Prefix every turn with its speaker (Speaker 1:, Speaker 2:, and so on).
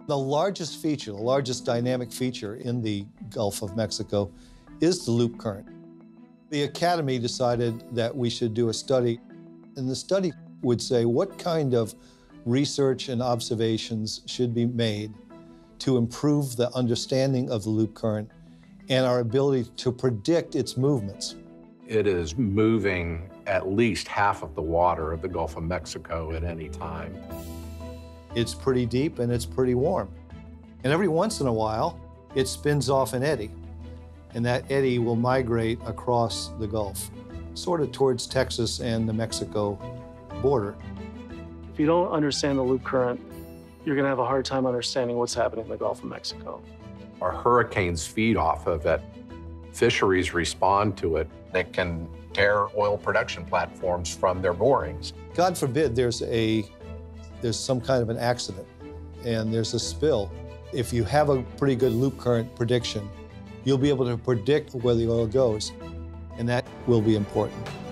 Speaker 1: The largest feature, the largest dynamic feature in the Gulf of Mexico is the loop current. The Academy decided that we should do a study, and the study would say what kind of research and observations should be made to improve the understanding of the loop current and our ability to predict its movements.
Speaker 2: It is moving at least half of the water of the Gulf of Mexico at any time.
Speaker 1: It's pretty deep and it's pretty warm. And every once in a while, it spins off an eddy. And that eddy will migrate across the Gulf, sort of towards Texas and the Mexico border.
Speaker 3: If you don't understand the loop current, you're going to have a hard time understanding what's happening in the Gulf of Mexico.
Speaker 2: Our hurricanes feed off of it. Fisheries respond to it. It can tear oil production platforms from their moorings.
Speaker 1: God forbid there's some kind of an accident and there's a spill. If you have a pretty good loop current prediction, you'll be able to predict where the oil goes, and that will be important.